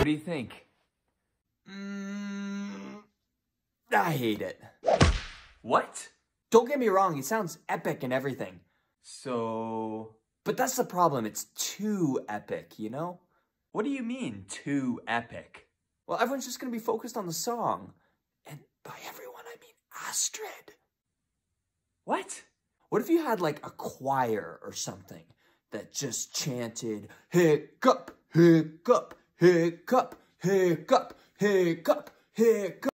do you think? I hate it. What? Don't get me wrong, it sounds epic and everything. So... But that's the problem, it's too epic, you know? What do you mean, too epic? Well, everyone's just gonna be focused on the song. And by everyone, I mean Astrid. What? What if you had like a choir or something that just chanted, hiccup, hiccup, hiccup, hiccup, hiccup, hiccup.